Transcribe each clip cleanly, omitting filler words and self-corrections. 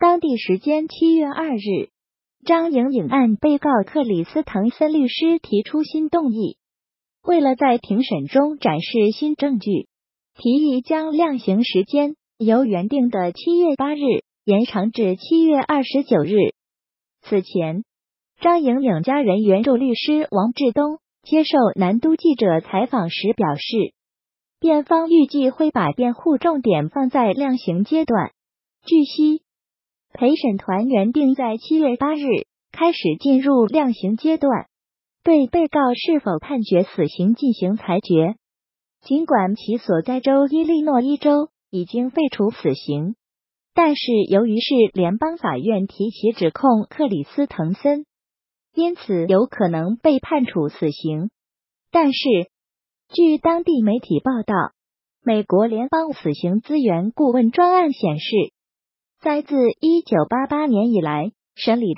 当地时间7月2日，张莹颖案被告克里斯滕森律师提出新动议，为了在庭审中展示新证据，提议将量刑时间由原定的7月8日延长至7月29日。此前，张莹颖家人援助律师王志东接受南都记者采访时表示，辩方预计会把辩护重点放在量刑阶段。据悉，陪审团原定在7月8日开始进入量刑阶段，对被告是否判决死刑进行裁决。尽管其所在州伊利诺伊州已经废除死刑，但是由于是联邦法院提起指控克里斯滕森，因此有可能被判处死刑。但是，据当地媒体报道，美国联邦死刑资源顾问专案显示，在自1988年以来审理的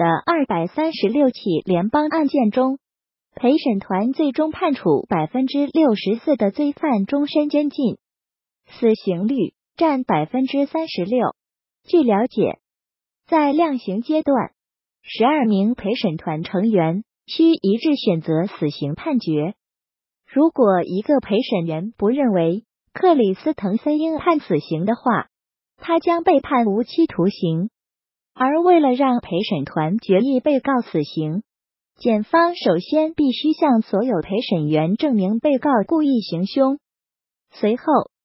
236起联邦案件中，陪审团最终判处 64% 的罪犯终身监禁，死刑率占 36%。据了解，在量刑阶段，12名陪审团成员需一致选择死刑判决。如果一个陪审员不认为克里斯滕森应判死刑的话，他将被判无期徒刑。而为了让陪审团决议被告死刑，检方首先必须向所有陪审员证明被告故意行凶。随后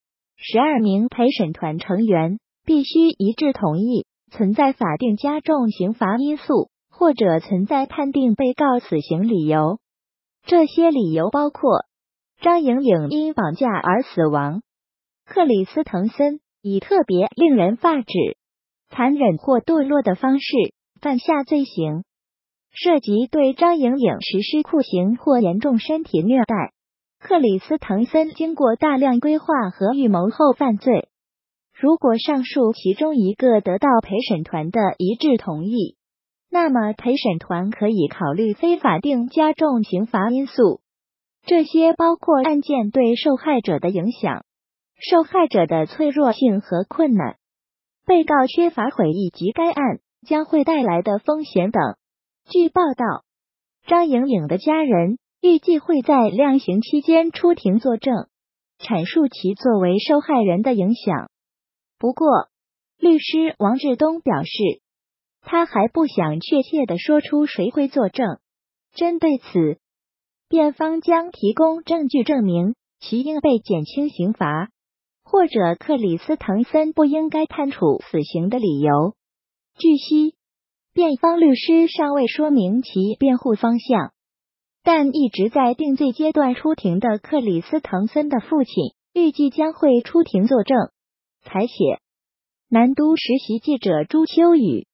，12名陪审团成员必须一致同意存在法定加重刑罚因素，或者存在判定被告死刑理由。这些理由包括张莹颖因绑架而死亡，克里斯滕森以特别令人发指、残忍或堕落的方式犯下罪行，涉及对张莹颖实施酷刑或严重身体虐待。克里斯滕森经过大量规划和预谋后犯罪。如果上述其中一个得到陪审团的一致同意，那么陪审团可以考虑非法定加重刑罚因素。这些包括案件对受害者的影响、受害者的脆弱性和困难、被告缺乏悔意及该案将会带来的风险等。据报道，张莹颖的家人预计会在量刑期间出庭作证，阐述其作为受害人的影响。不过，律师王志东表示，他还不想确切地说出谁会作证。针对此，辩方将提供证据证明其应被减轻刑罚，或者克里斯滕森不应该判处死刑的理由。据悉，辩方律师尚未说明其辩护方向，但一直在定罪阶段出庭的克里斯滕森的父亲预计将会出庭作证。采写：南都实习记者朱秋雨。